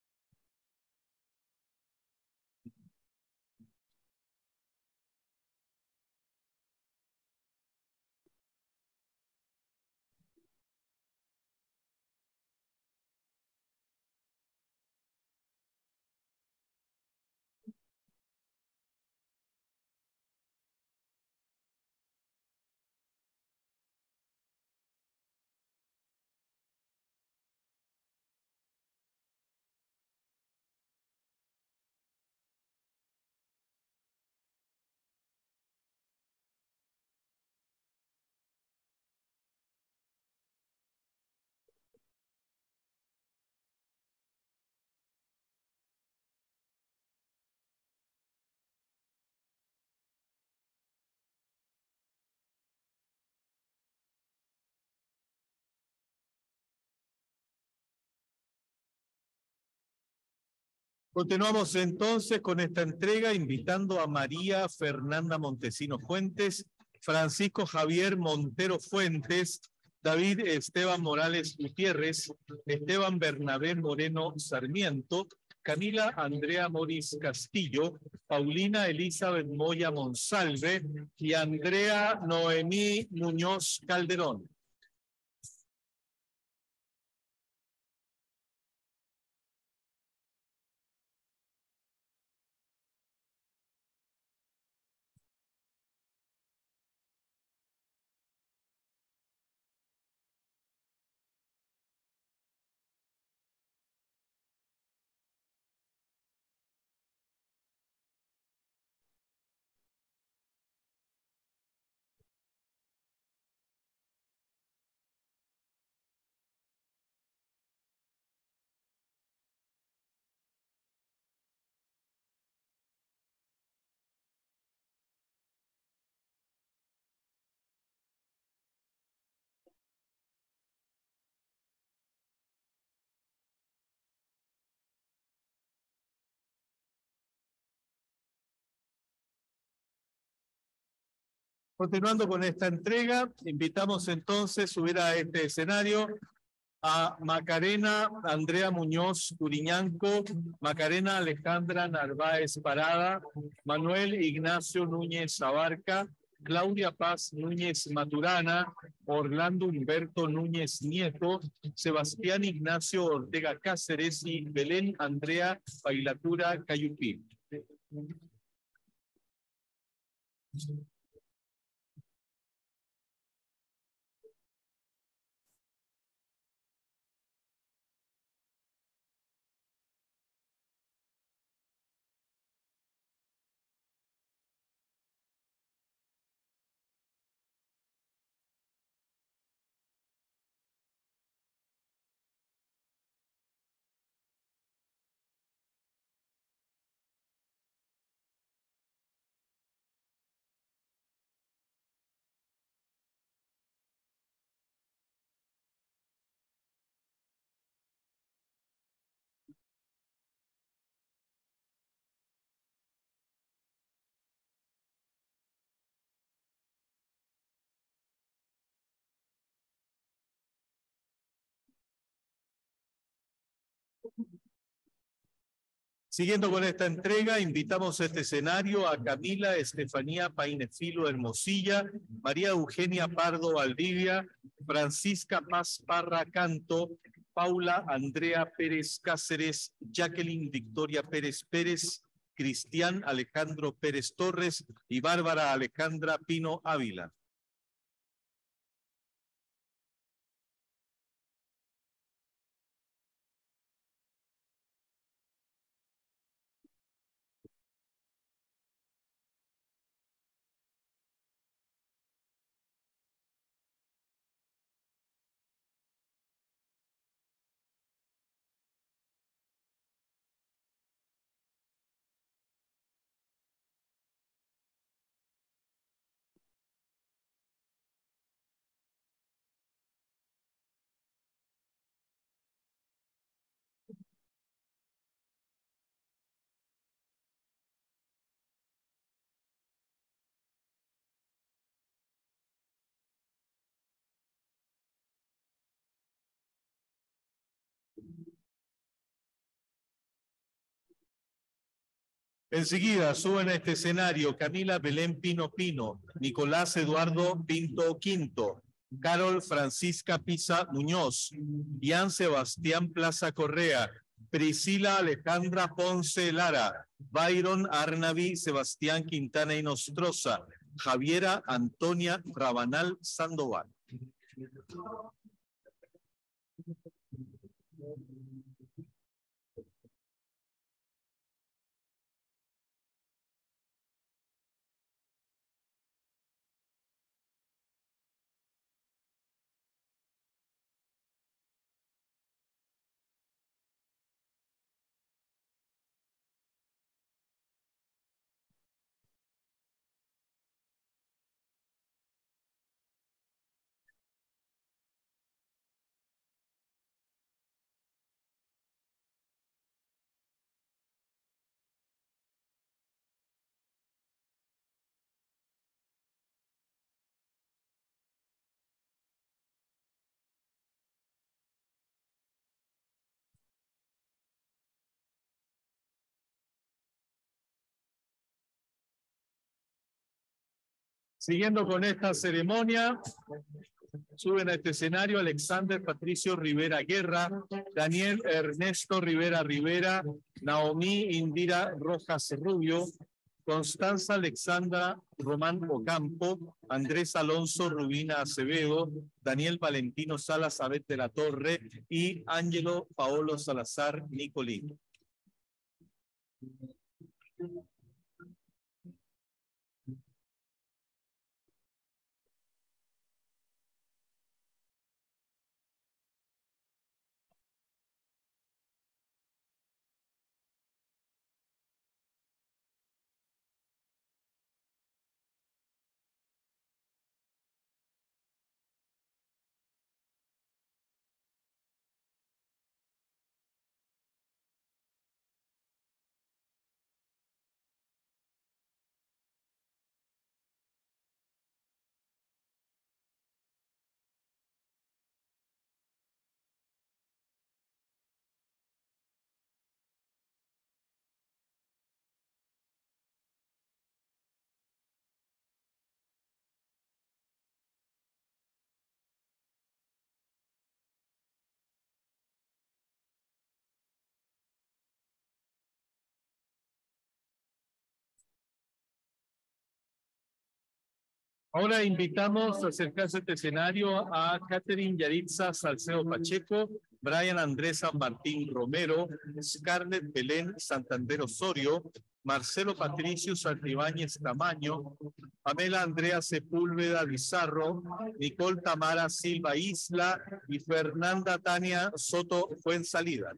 Continuamos entonces con esta entrega invitando a María Fernanda Montesinos Fuentes, Francisco Javier Montero Fuentes, David Esteban Morales Gutiérrez, Esteban Bernabé Moreno Sarmiento, Camila Andrea Moris Castillo, Paulina Elizabeth Moya Monsalve y Andrea Noemí Muñoz Calderón. Continuando con esta entrega, invitamos entonces a subir a este escenario a Macarena Andrea Muñoz Curiñanco, Macarena Alejandra Narváez Parada, Manuel Ignacio Núñez Abarca, Claudia Paz Núñez Maturana, Orlando Humberto Núñez Nieto, Sebastián Ignacio Ortega Cáceres y Belén Andrea Bailatura Cayupí. Siguiendo con esta entrega, invitamos a este escenario a Camila Estefanía Painefilo Hermosilla, María Eugenia Pardo Valdivia, Francisca Paz Parra Canto, Paula Andrea Pérez Cáceres, Jacqueline Victoria Pérez Pérez, Cristian Alejandro Pérez Torres y Bárbara Alejandra Pino Ávila. Enseguida suben a este escenario Camila Belén Pino Pino, Nicolás Eduardo Pinto Quinto, Carol Francisca Pisa Muñoz, Ian Sebastián Plaza Correa, Priscila Alejandra Ponce Lara, Byron Arnavi Sebastián Quintana y Nostroza, Javiera Antonia Rabanal Sandoval. Siguiendo con esta ceremonia, suben a este escenario Alexander Patricio Rivera Guerra, Daniel Ernesto Rivera Rivera, Naomi Indira Rojas Rubio, Constanza Alexandra Román Ocampo, Andrés Alonso Rubina Acevedo, Daniel Valentino Salas Abet de la Torre y Ángelo Paolo Salazar Nicolín. Ahora invitamos a acercarse a este escenario a Catherine Yaritza Salcedo Pacheco, Brian Andrés San Martín Romero, Scarlett Belén Santander Osorio, Marcelo Patricio Santibáñez Tamaño, Pamela Andrea Sepúlveda Bizarro, Nicole Tamara Silva Isla y Fernanda Tania Soto Fuensalida.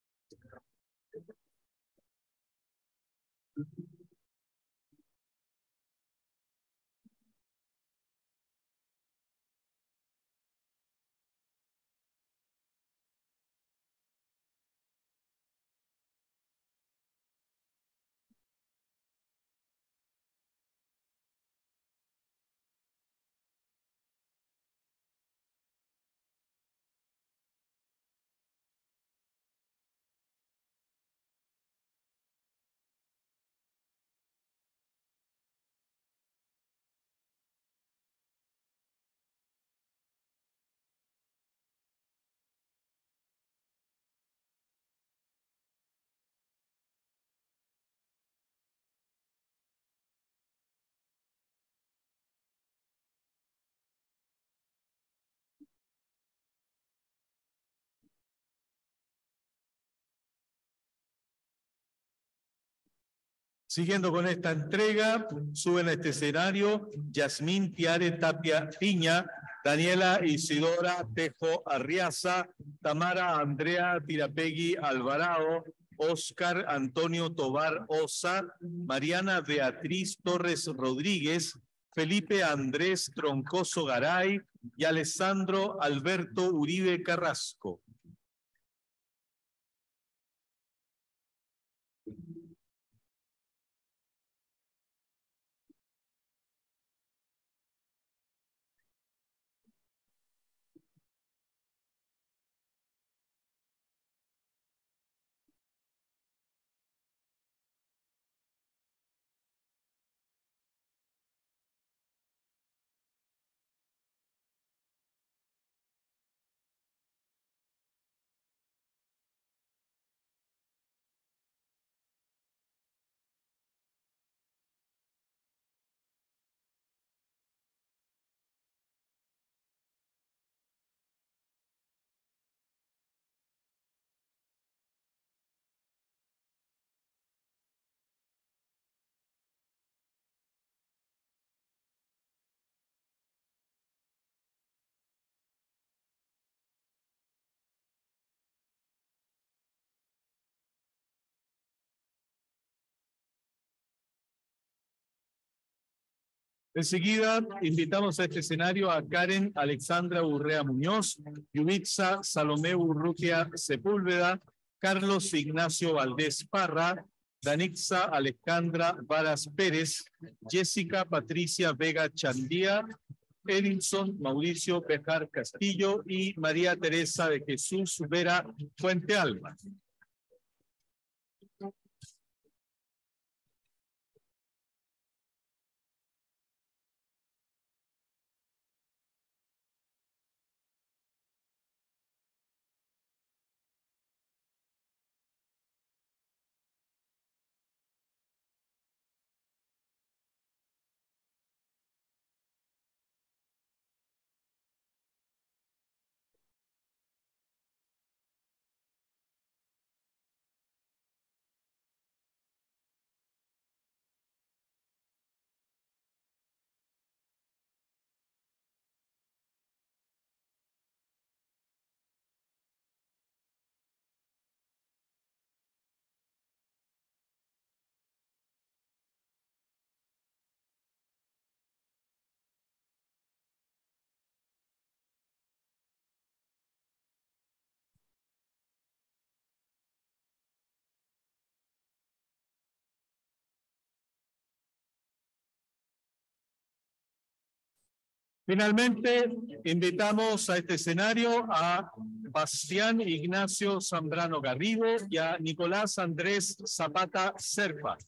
Siguiendo con esta entrega, suben a este escenario Yasmín Tiare Tapia Piña, Daniela Isidora Tejo Arriaza, Tamara Andrea Tirapegui Alvarado, Oscar Antonio Tobar Osa, Mariana Beatriz Torres Rodríguez, Felipe Andrés Troncoso Garay y Alessandro Alberto Uribe Carrasco. Enseguida, invitamos a este escenario a Karen Alexandra Urrea Muñoz, Yubitsa Salomé Urrutia Sepúlveda, Carlos Ignacio Valdés Parra, Danixa Alejandra Varas Pérez, Jessica Patricia Vega Chandía, Edinson Mauricio Bejar Castillo y María Teresa de Jesús Vera Fuente Alba. Finalmente, invitamos a este escenario a Bastián Ignacio Zambrano Garrido y a Nicolás Andrés Zapata Serpa.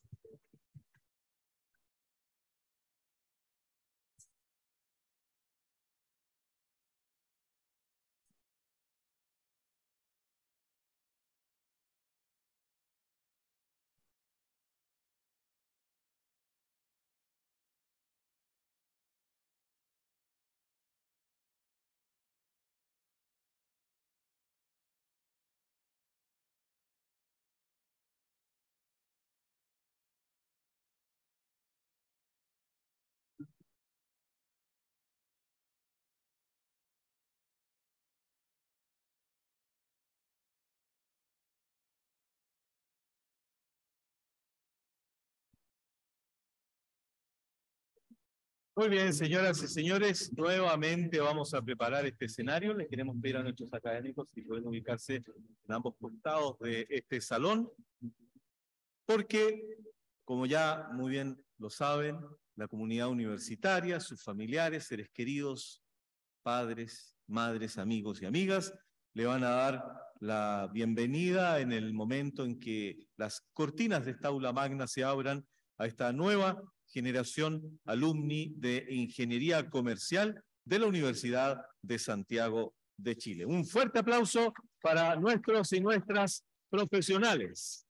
Muy bien, señoras y señores, nuevamente vamos a preparar este escenario. Les queremos pedir a nuestros académicos si pueden ubicarse en ambos costados de este salón, porque, como ya muy bien lo saben, la comunidad universitaria, sus familiares, seres queridos, padres, madres, amigos y amigas, le van a dar la bienvenida en el momento en que las cortinas de esta aula magna se abran a esta nueva generación alumni de Ingeniería Comercial de la Universidad de Santiago de Chile. Un fuerte aplauso para nuestros y nuestras profesionales.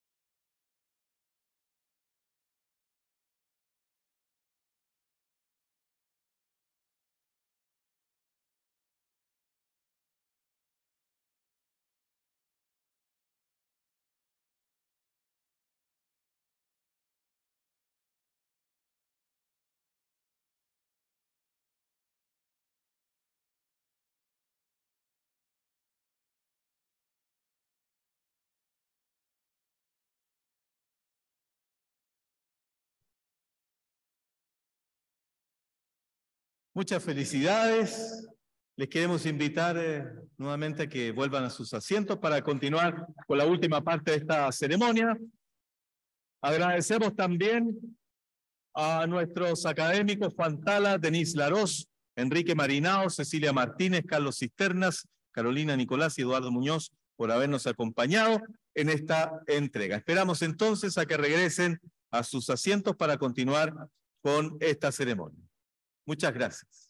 Muchas felicidades. Les queremos invitar eh, nuevamente a que vuelvan a sus asientos para continuar con la última parte de esta ceremonia. Agradecemos también a nuestros académicos Juan Tala, Denise Laroz, Enrique Marinao, Cecilia Martínez, Carlos Cisternas, Carolina Nicolás y Eduardo Muñoz por habernos acompañado en esta entrega. Esperamos entonces a que regresen a sus asientos para continuar con esta ceremonia. Muchas gracias.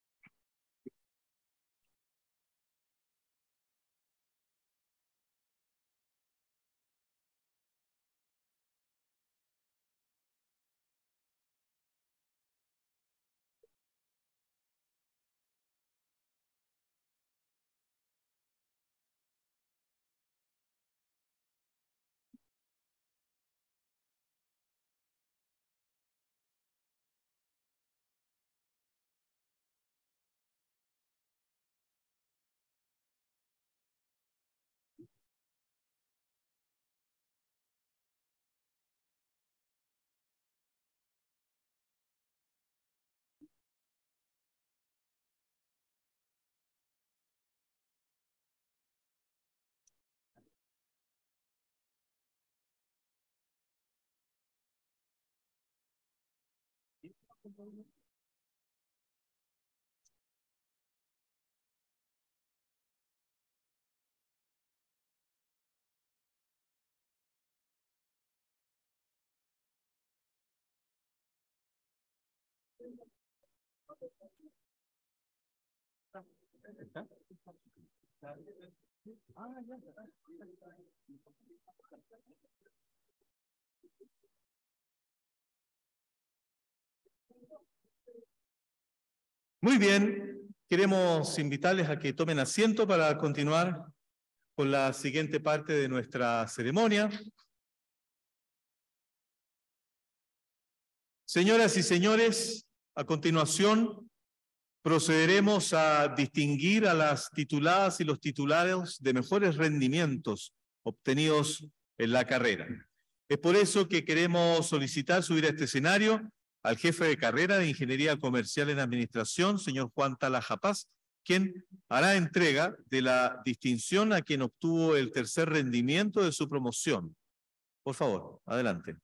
Muy bien, queremos invitarles a que tomen asiento para continuar con la siguiente parte de nuestra ceremonia. Señoras y señores, a continuación procederemos a distinguir a las tituladas y los titulados de mejores rendimientos obtenidos en la carrera. Es por eso que queremos solicitar subir a este escenario al jefe de carrera de Ingeniería Comercial en Administración, señor Juan Tala Japaz, quien hará entrega de la distinción a quien obtuvo el tercer rendimiento de su promoción. Por favor, adelante.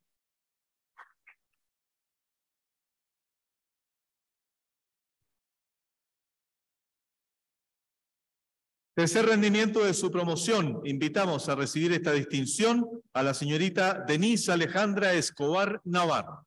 Tercer rendimiento de su promoción. Invitamos a recibir esta distinción a la señorita Denise Alejandra Escobar Navarro.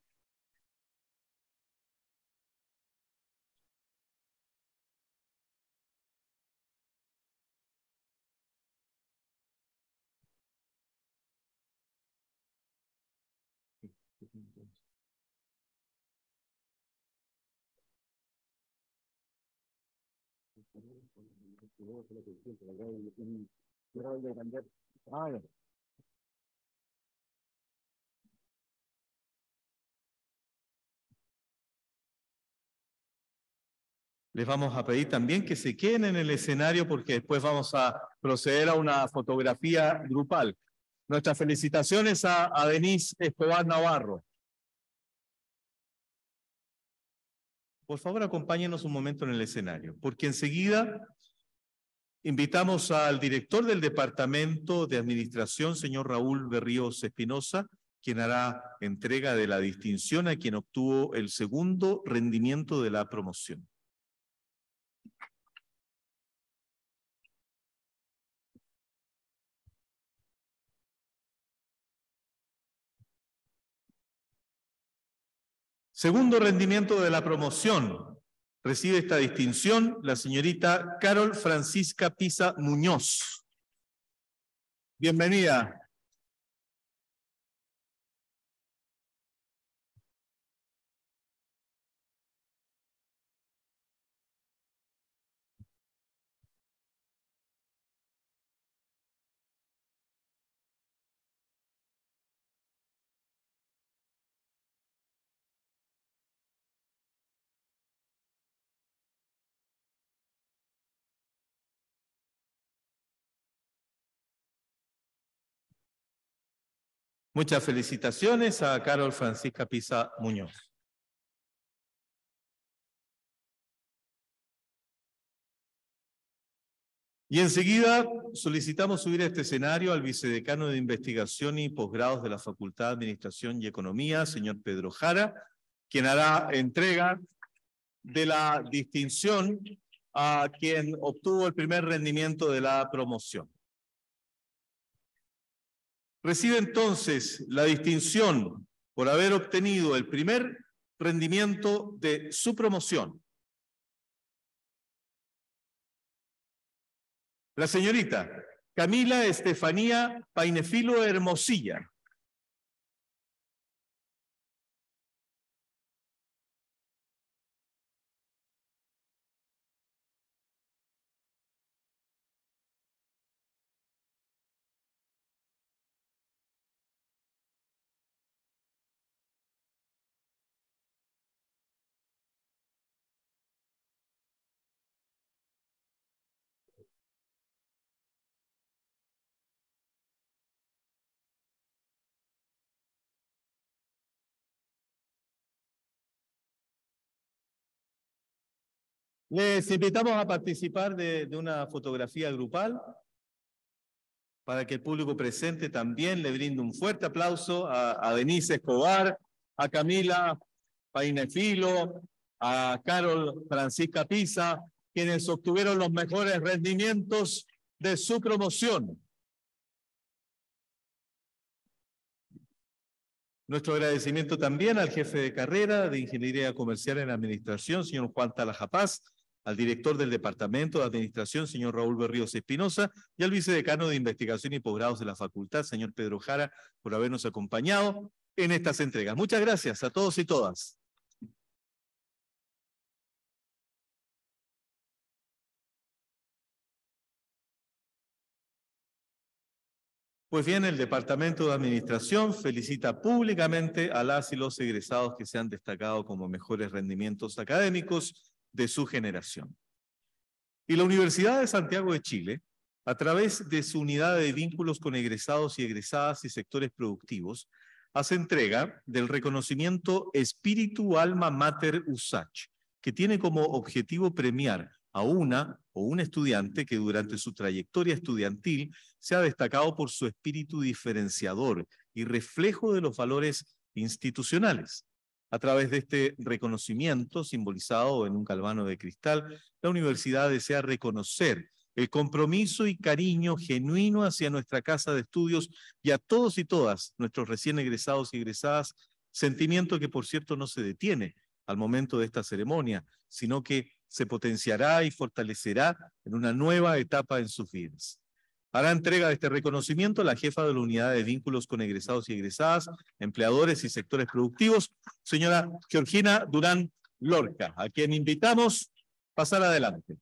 Les vamos a pedir también que se queden en el escenario porque después vamos a proceder a una fotografía grupal. Nuestras felicitaciones a, a Denise Escobar Navarro. Por favor, acompáñenos un momento en el escenario, porque enseguida invitamos al director del Departamento de Administración, señor Raúl Berríos Espinosa, quien hará entrega de la distinción a quien obtuvo el segundo rendimiento de la promoción. Segundo rendimiento de la promoción. Recibe esta distinción la señorita Carol Francisca Pisa Muñoz. Bienvenida. Muchas felicitaciones a Carol Francisca Pisa Muñoz. Y enseguida solicitamos subir a este escenario al vicedecano de Investigación y Posgrados de la Facultad de Administración y Economía, señor Pedro Jara, quien hará entrega de la distinción a quien obtuvo el primer rendimiento de la promoción. Recibe entonces la distinción por haber obtenido el primer rendimiento de su promoción la señorita Camila Estefanía Painefilo Hermosilla. Les invitamos a participar de, de una fotografía grupal para que el público presente también le brinde un fuerte aplauso a, a Denise Escobar, a Camila Painefilo, a Carol Francisca Pisa, quienes obtuvieron los mejores rendimientos de su promoción. Nuestro agradecimiento también al jefe de carrera de Ingeniería Comercial en Administración, señor Juan Talajapaz, al director del Departamento de Administración, señor Raúl Berríos Espinosa, y al vicedecano de Investigación y Posgrados de la Facultad, señor Pedro Jara, por habernos acompañado en estas entregas. Muchas gracias a todos y todas. Pues bien, el Departamento de Administración felicita públicamente a las y los egresados que se han destacado como mejores rendimientos académicos de su generación. Y la Universidad de Santiago de Chile, a través de su unidad de vínculos con egresados y egresadas y sectores productivos, hace entrega del reconocimiento Espíritu Alma Mater USACH, que tiene como objetivo premiar a una o un estudiante que durante su trayectoria estudiantil se ha destacado por su espíritu diferenciador y reflejo de los valores institucionales. A través de este reconocimiento, simbolizado en un galvano de cristal, la universidad desea reconocer el compromiso y cariño genuino hacia nuestra casa de estudios y a todos y todas nuestros recién egresados y egresadas, sentimiento que por cierto no se detiene al momento de esta ceremonia, sino que se potenciará y fortalecerá en una nueva etapa en sus vidas. Hará entrega de este reconocimiento la jefa de la unidad de vínculos con egresados y egresadas, empleadores y sectores productivos, señora Georgina Durán Lorca, a quien invitamos a pasar adelante.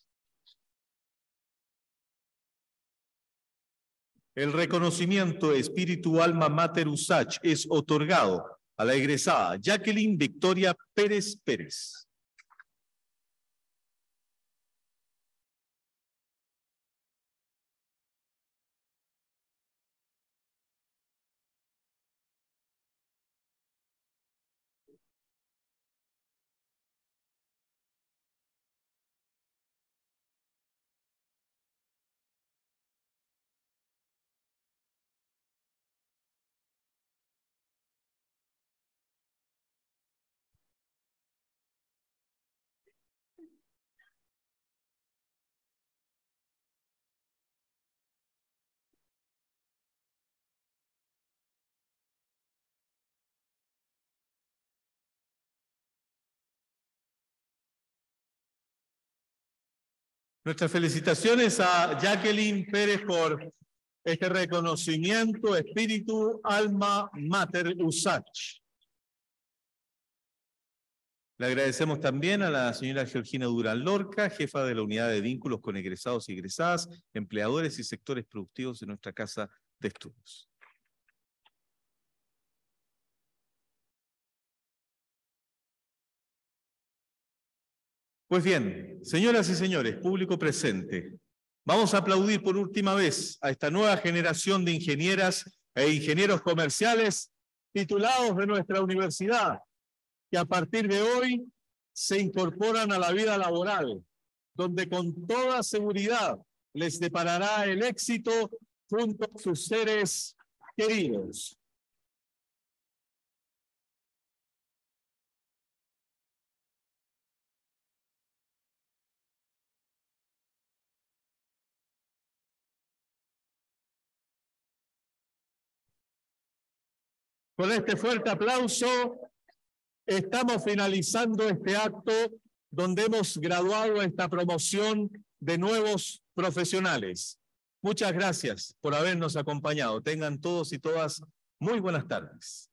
El reconocimiento Espíritu Alma Mater USACH es otorgado a la egresada Jacqueline Victoria Pérez Pérez. Nuestras felicitaciones a Jacqueline Pérez por este reconocimiento, espíritu, alma mater USACH. Le agradecemos también a la señora Georgina Durán Lorca, jefa de la Unidad de Vínculos con Egresados y Egresadas, Empleadores y Sectores Productivos de nuestra Casa de Estudios. Pues bien, señoras y señores, público presente, vamos a aplaudir por última vez a esta nueva generación de ingenieras e ingenieros comerciales titulados de nuestra universidad, que a partir de hoy se incorporan a la vida laboral, donde con toda seguridad les deparará el éxito junto a sus seres queridos. Con este fuerte aplauso, estamos finalizando este acto donde hemos graduado esta promoción de nuevos profesionales. Muchas gracias por habernos acompañado. Tengan todos y todas muy buenas tardes.